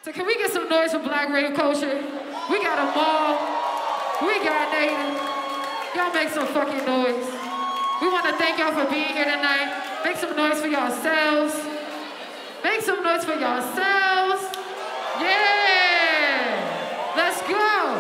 So can we get some noise for Black Rave Culture? We got Amal. We got Nathan. Y'all make some fucking noise. We want to thank y'all for being here tonight. Make some noise for yourselves. Make some noise for yourselves. Yeah! Let's go!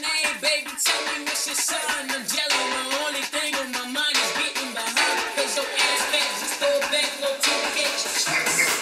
Hey baby, tell me what's your sign. I'm jelly, my only thing on my mind is getting behind. Cause your ass fat, just throw it back, no 2K.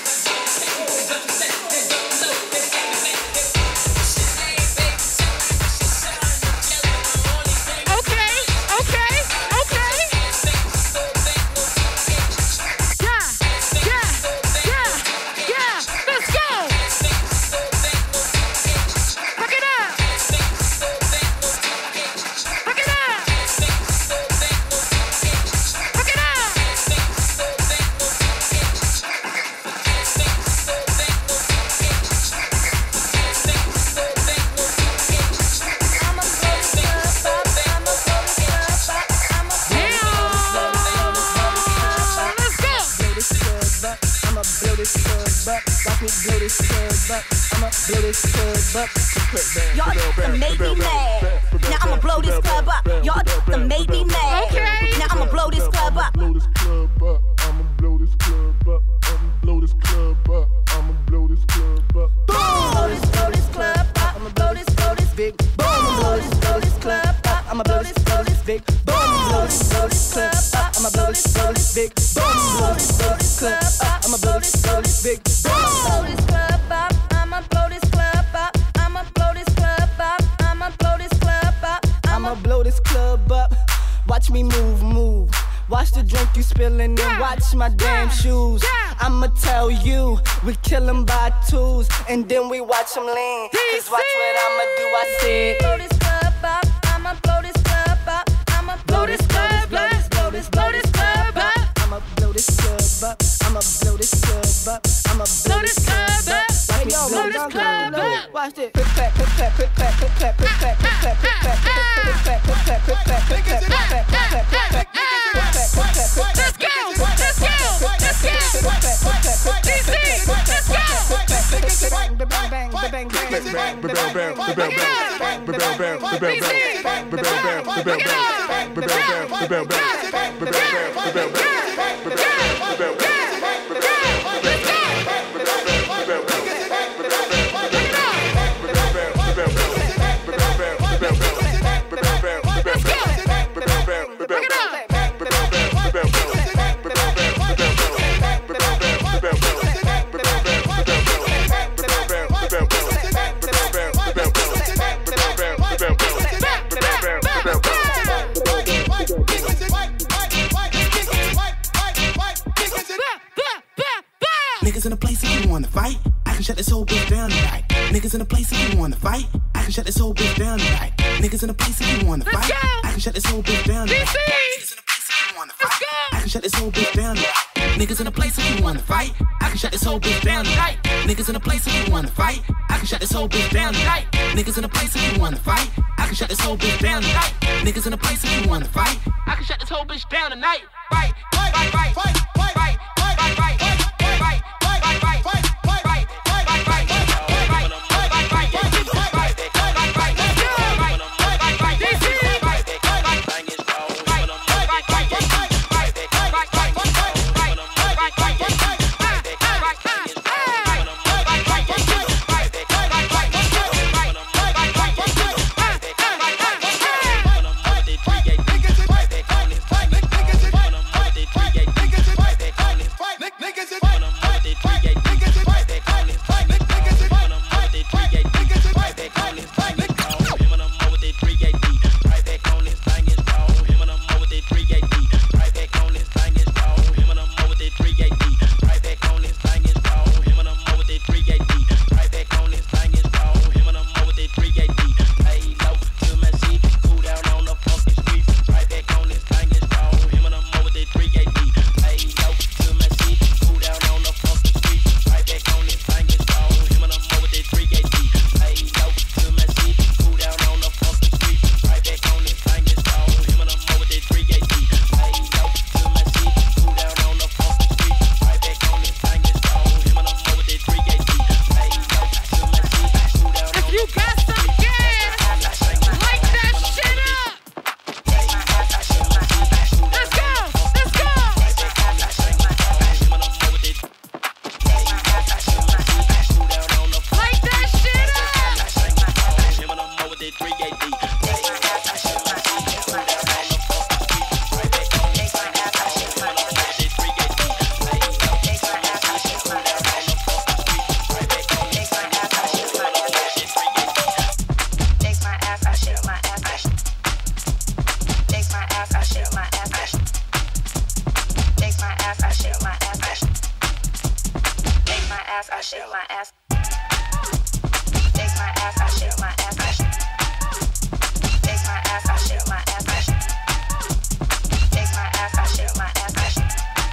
Y'all done made me mad. Now I'ma blow this club up. Y'all done made me mad. Okay. Now I'ma blow this club up. Blow this club up. I'ma blow this club up. I'ma blow this club up. I'ma blow this club up. Blow this club up. I'ma blow this big. Boom. Blow this club up. I'ma blow this big. Boom. Blow this club up. I'ma blow this big. Boom. Blow this club up. I'ma blow this big. Boom. Blow this club up. I'ma blow this club up. I'ma blow this club up. I'ma blow this club up. I'ma blow this club up. Watch me move. Watch the drink you spilling and watch my damn shoes. I'ma tell you, we kill 'em by twos, and then we watch 'em lean. Cause watch what I'ma do, I said. Blow this club up. I'ma blow this club up. I'ma blow this club up. Blow this club up. I'ma blow this club up. I'ma blow this club up. I'ma blow this club up. Blow this club up. Watch this. Pick clap, pick clap, pick clap, pick clap, pick clap, pick clap, pick clap, pick clap, pick clap, pick clap, pick clap, pick clap, pick clap, pick clap, pick clap, pick clap. Let's go. Niggas in the place if you wanna fight, I can shut this whole bitch down tonight. Niggas in the place if you wanna fight, I can shut this whole bitch down tonight. Niggas in the place if you wanna fight, I can shut this whole bitch down tonight. Niggas in the place if you wanna fight, I can shut this whole bitch down tonight. Niggas in the place if you wanna fight, I can shut this whole bitch down tonight. Niggas in the place if you wanna fight, I can shut this whole bitch down tonight. Niggas in the place if you wanna fight, I can shut this whole bitch down tonight. Niggas in the place if you wanna fight, I can shut this whole bitch down tonight. Fight, fight, fight, fight, fight, fight, fight, fight, fight, fight. Niggas ass. Shake my ass, I shake my ass, I shake. Shake my ass, I shake my ass, I shake. Shake my ass, I shake my ass, I shake.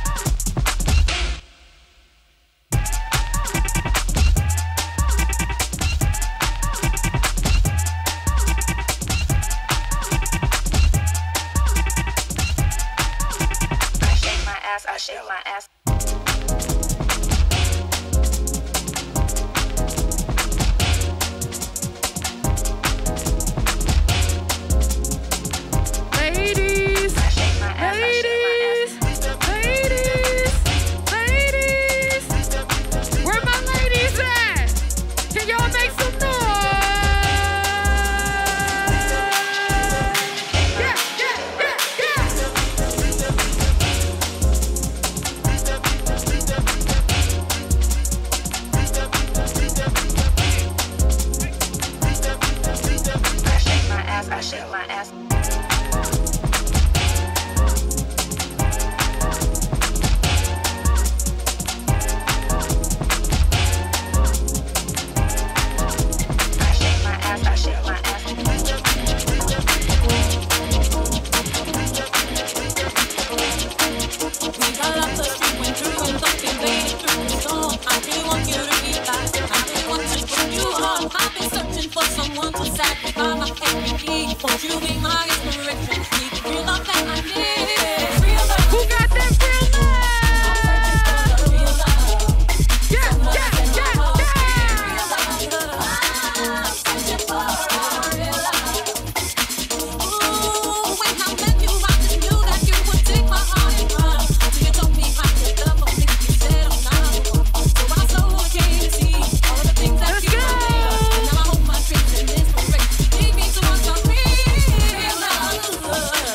I shake my ass. Ladies, I shake my ass. ladies, ladies, ladies. Where my ladies at? Can y'all make some noise? I shake my ass. Won't you be my inspiration? Need to feel love that I need. Who got that real love? Yeah, yeah, yeah, Ooh, when I met you, I just knew that you would take my heart and run. You told me how to love, but you said I'm not. So I slowly came to see all of the things that you were there. And now I hope my dreams and inspiration lead me towards something real love.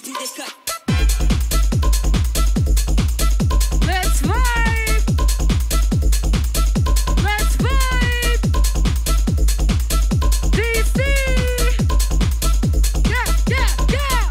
Let's vibe. Let's vibe. DC. Yeah, yeah, yeah.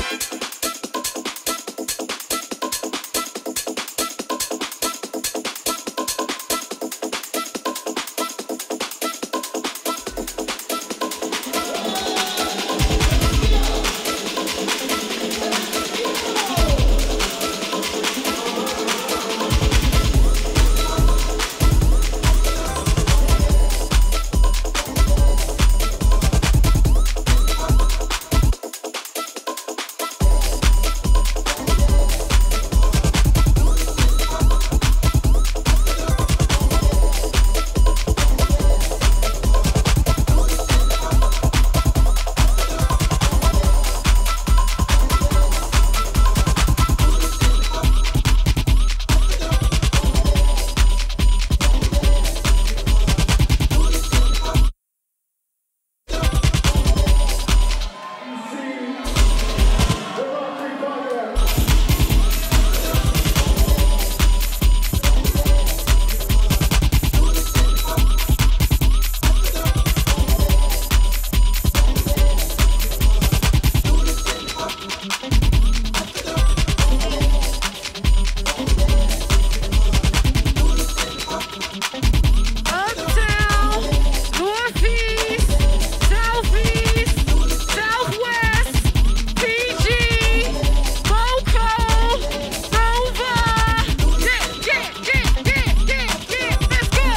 Uptown, northeast, southeast, southwest, PG, Moco, Nova. Yeah, yeah, yeah, yeah, yeah, yeah. Let's go.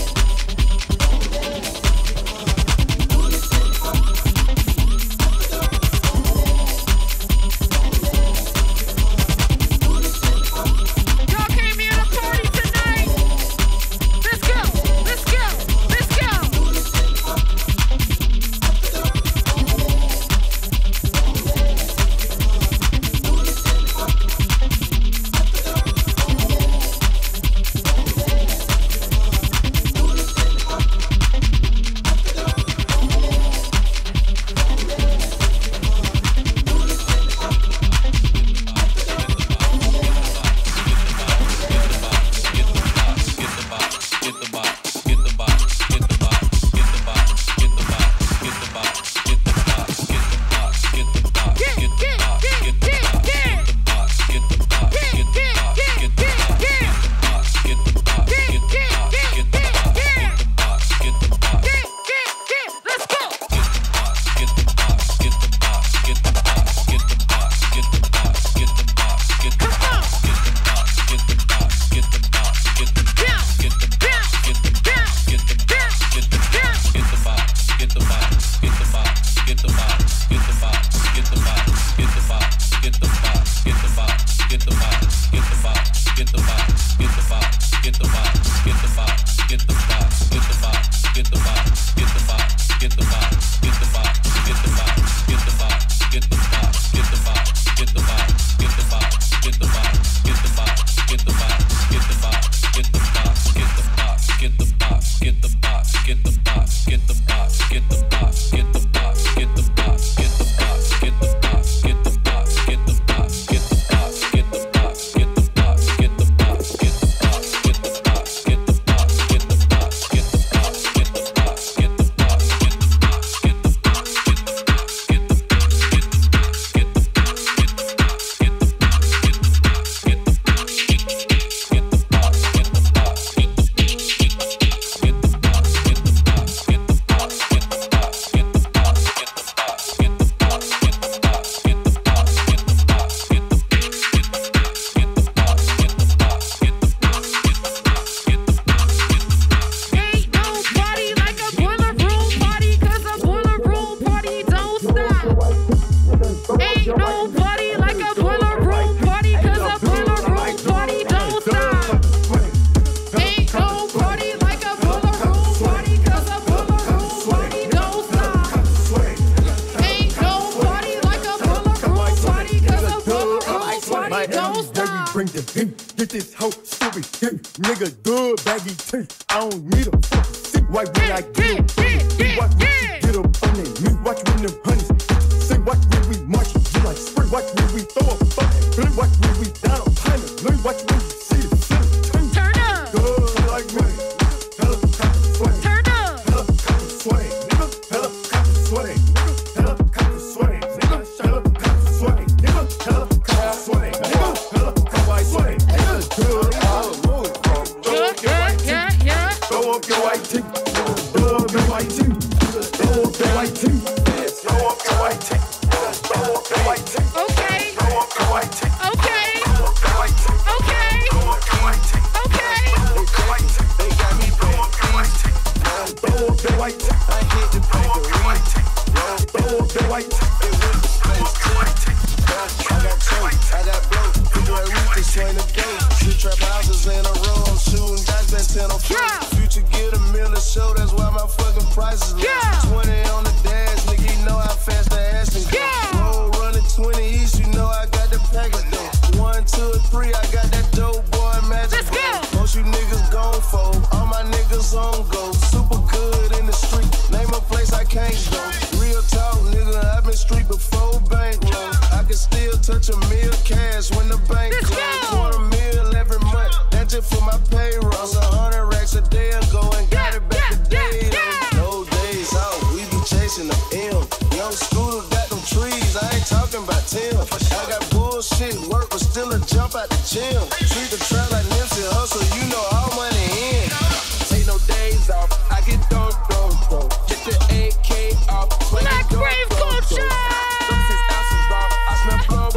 Y'all came here to party tonight. Let's go, let's go, let's go. Nigga, good baggy teeth. I don't need a fucking seat. Watch when I get up. Watch when you get up on that knee. Watch when them honeys sing. Watch when we march. You like spring. Watch when we throw up. Really watch when we down on timing. Let me watch when you see the ceiling. Turn up. Good like me. Helicopter swing. Turn up. Helicopter swing. Nigga. Helicopter swing. Nigga. Helicopter swing. Nigga. Helicopter swing. Nigga. Helicopter swing. Nigga. Helicopter swing. Nigga. Good. Yeah. Throw up your white tee. Throw up your white tee. Throw up your white tee. Throw up your white tee. Throw up your white tee. Okay. Throw up your white tee. Okay. Throw up your white tee. Okay. Throw up your white tee. Okay. Throw up your white tee. They got me throw up your white tee. Throw up your white tee. I hit the throw up your white tee. Throw up your white tee. It went to space too. I got choked. I got broke. People like we just join the game. Two trap houses in a row. I'm shooting dice, been 10 on Yeah. Future get $1 million show. That's why my fucking price is low. Yeah. 20 on the dash, nigga. You know how fast the ass can go. Yeah. Roll running 20 east. You know I got the package though. 1, 2, 3. I got that dope boy magic. Let's go. Most you niggas gon' fold. All my niggas on go. Super good in the street. Name a place I can't go. Real talk, nigga. I've been street before bankroll. I can still touch $1 million cash when the bank Let's closed. go. $1 million every month. That's just for my payroll. 100 racks a day ago and got it back today. No days out. We be chasing the M. Young scooter got them trees. I ain't talking about Tim. I got bullshit work, but still a jump out the gym. Treat the trap like Nipsey Hustle. You know all money in. Take no days off. I get done. Get the AK off. Black Rave Culture. 36 ounces raw. I smell blood.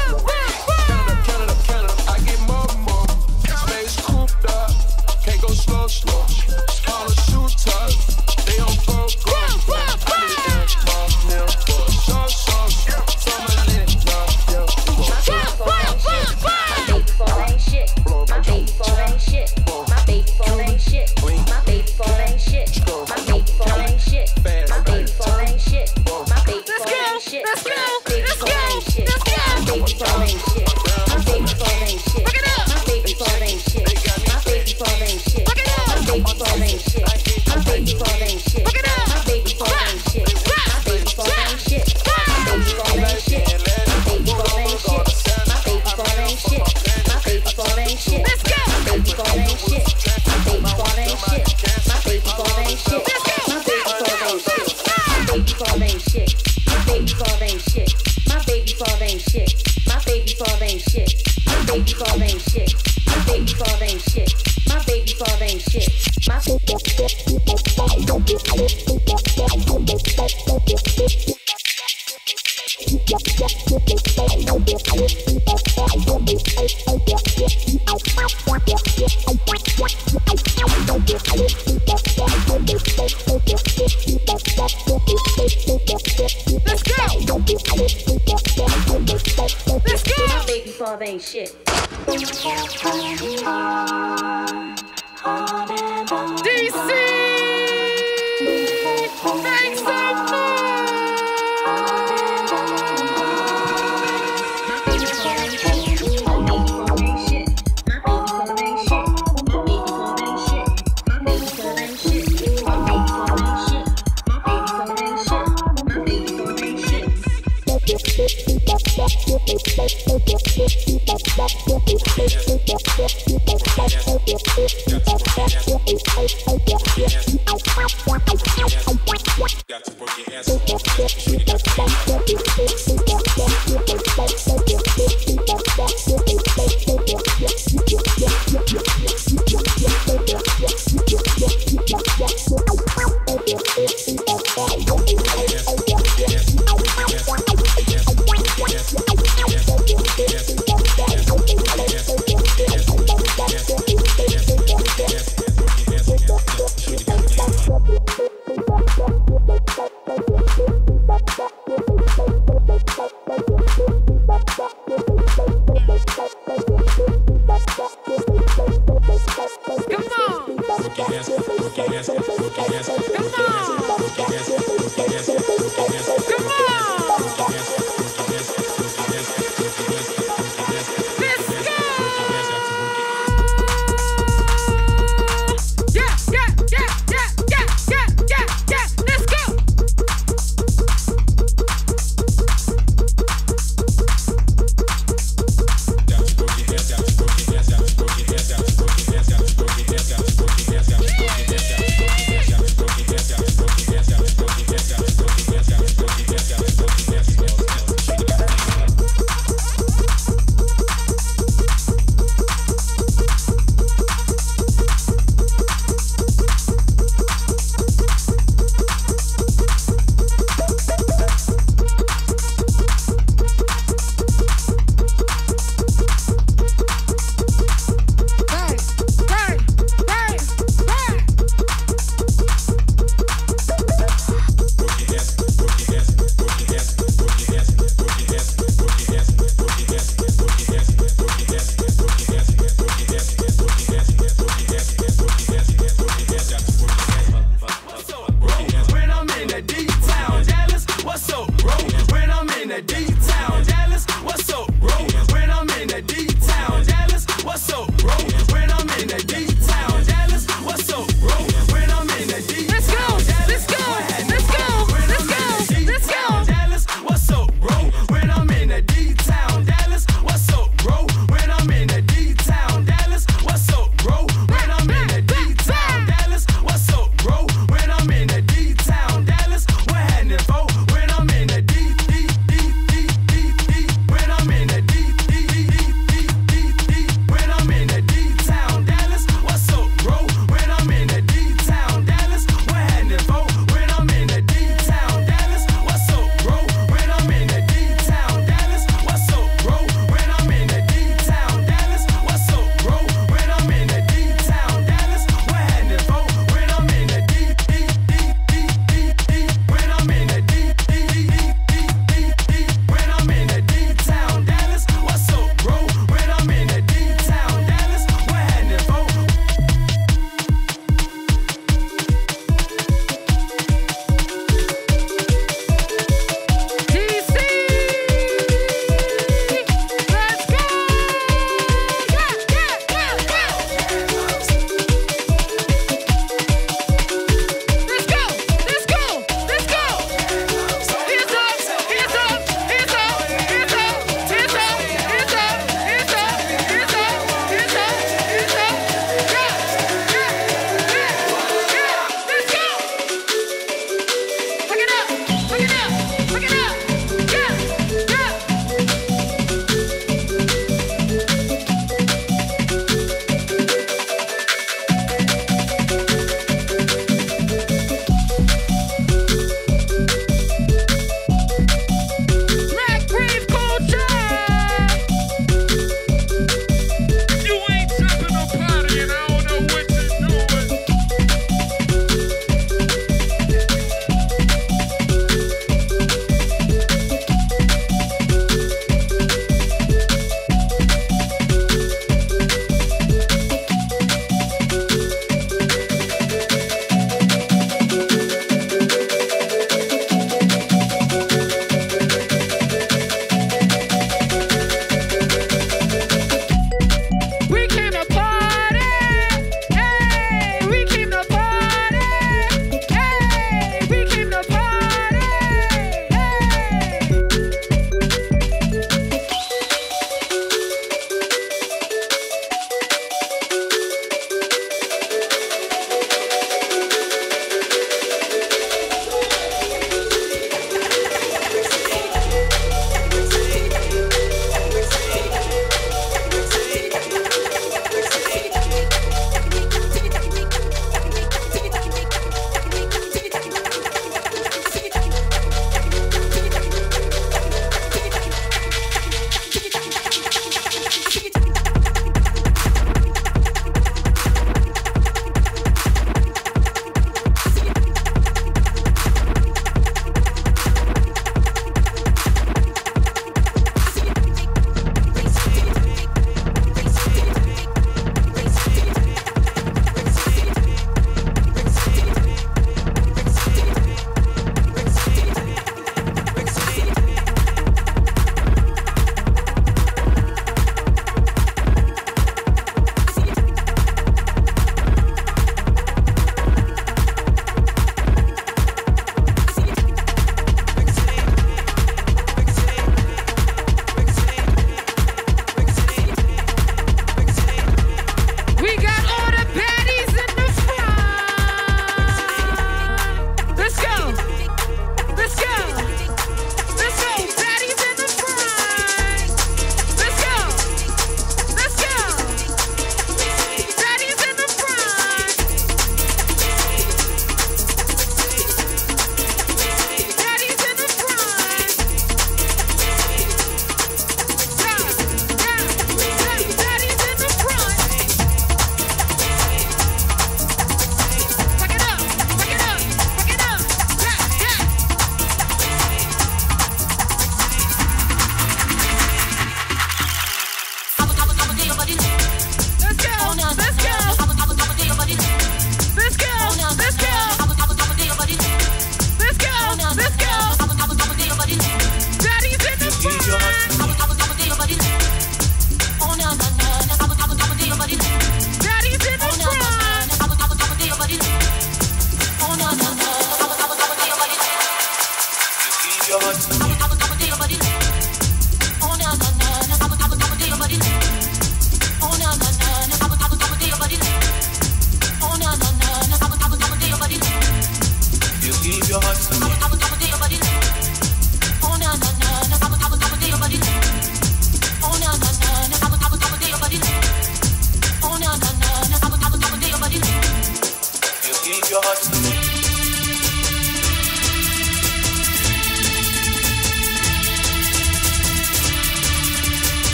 Canada. I get more. Space cooped up. Can't go slow. Call a shooter. They on broke. I need that small meal for a short. From a lit My baby phone ain't shit. My baby phone ain't shit. My baby phone ain't shit. My baby phone ain't shit. My baby phone ain't shit. My baby phone ain't shit. Let's go. My baby phone ain't shit. My baby phone ain't shit. My baby phone ain't shit. Look it up. My baby phone ain't shit. My baby phone ain't shit. Look it up. My baby phone ain't shit. My baby phone ain't shit. Look it up. My baby phone ain't shit. My baby phone ain't shit. My baby phone ain't shit. My baby phone ain't shit. My baby phone ain't shit. My baby phone ain't shit. Let's go. My baby phone ain't shit. My baby phone ain't shit. My baby phone ain't shit. Let's go. My baby phone ain't shit. My baby phone ain't shit. My baby phone ain't shit. My baby phone ain't shit. My baby phone ain't shit. My baby phone ain't shit. My baby phone ain't shit. My Let's go. Let's go. My baby phone ain't shit. DC. Make some noise. Got to work your ass off.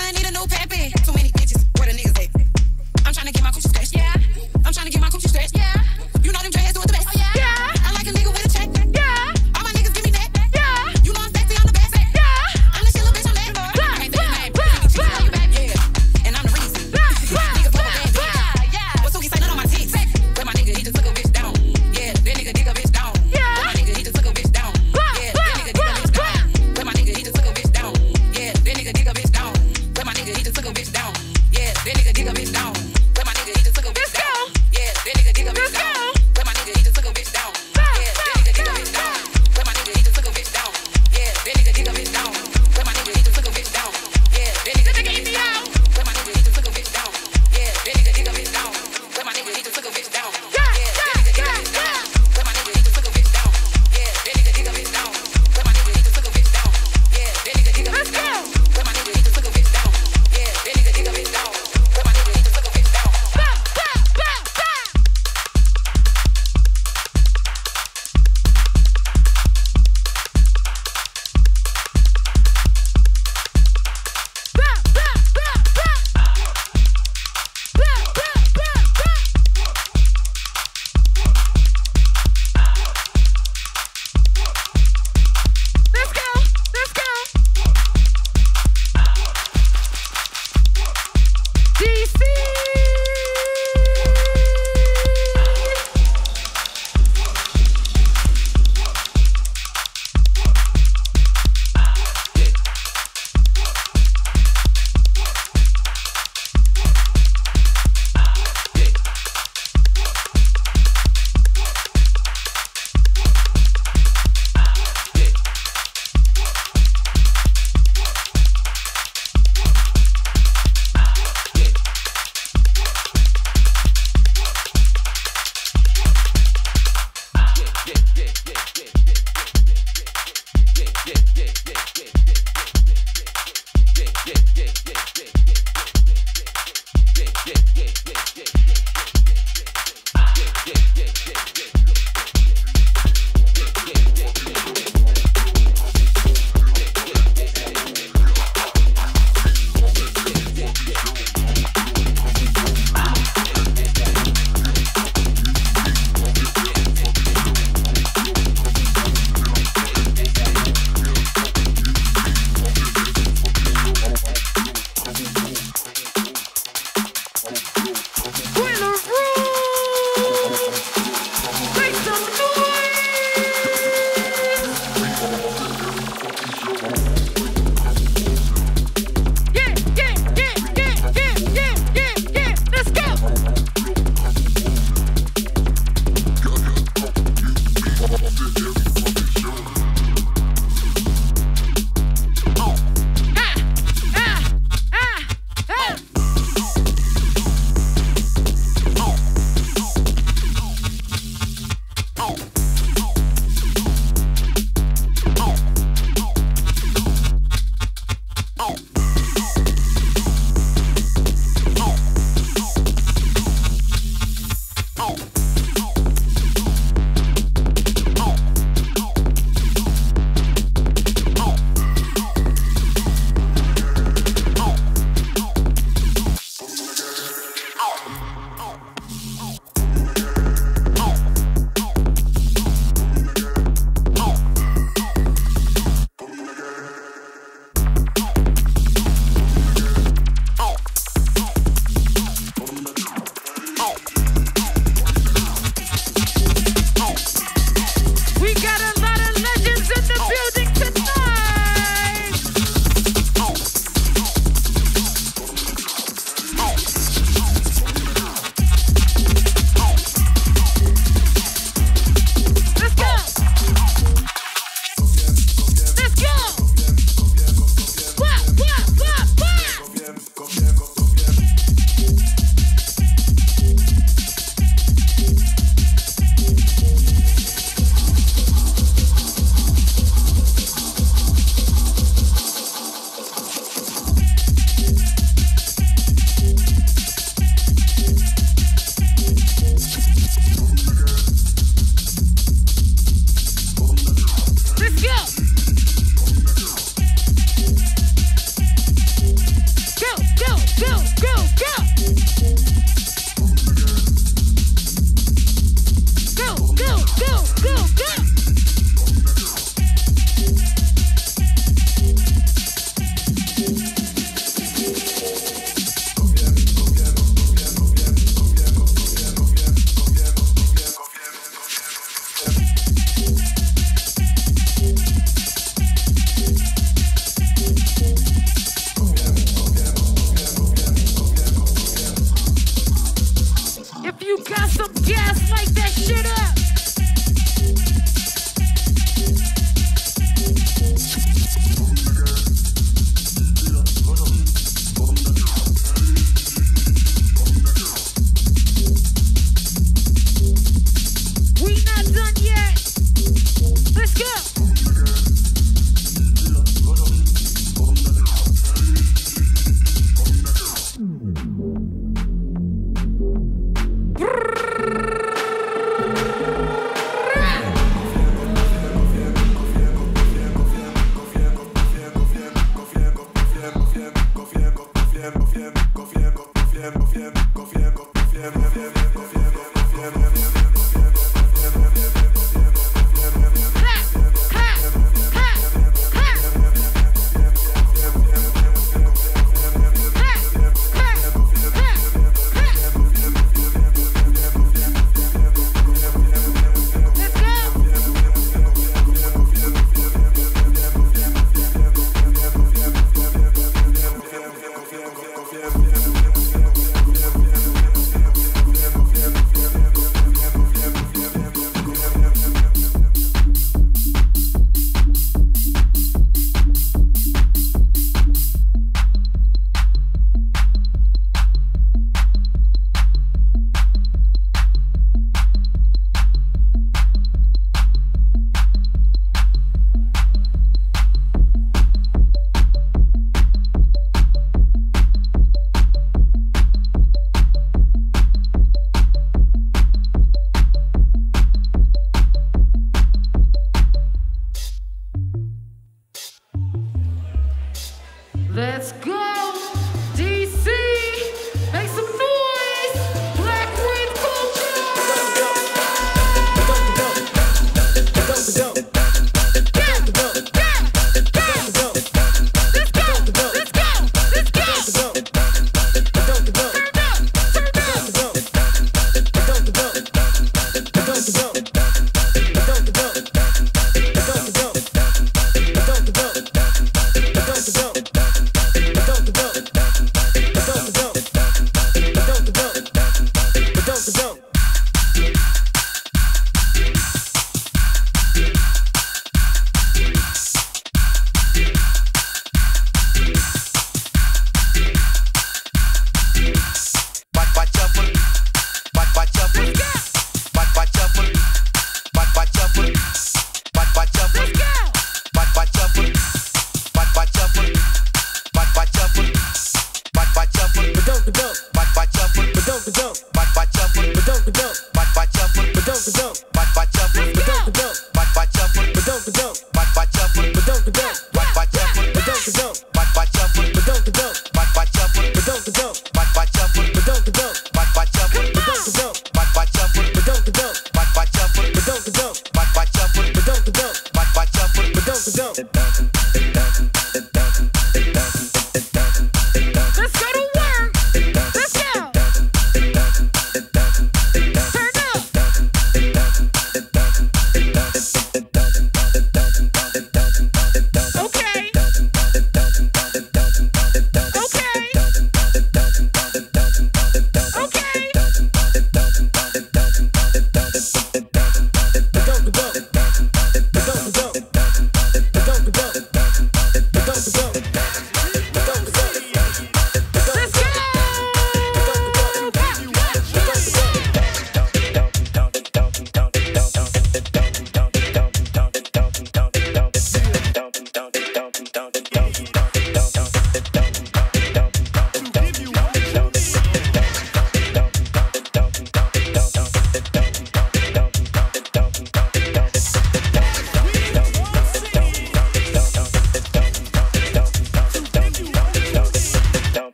I need a new pappy. Too many bitches, where the niggas at? I'm trying to get my coochie scratched. Yeah. I'm trying to get my coochie scratched. Yeah. You know them dreads do it the best. Oh, yeah. Yeah. I like a nigga with a check. Yeah. All my niggas give me that. Yeah. You know I'm sexy on the back. Yeah. I'm the shit little bitch on that. I can't say his name. She love you back. Yeah. And I'm the reason. Niggas love a bad bitch. Yeah. What's he say? None on my tits. But my nigga, he just took a bitch down. Yeah. That nigga dig a bitch down. Yeah. But my nigga, he just took a bitch down. Yeah. That nigga dig a bitch down. But my nigga, he just took a bitch down. Yeah. That nigga dig a bitch down. But my nigga, he just took a bitch Confía.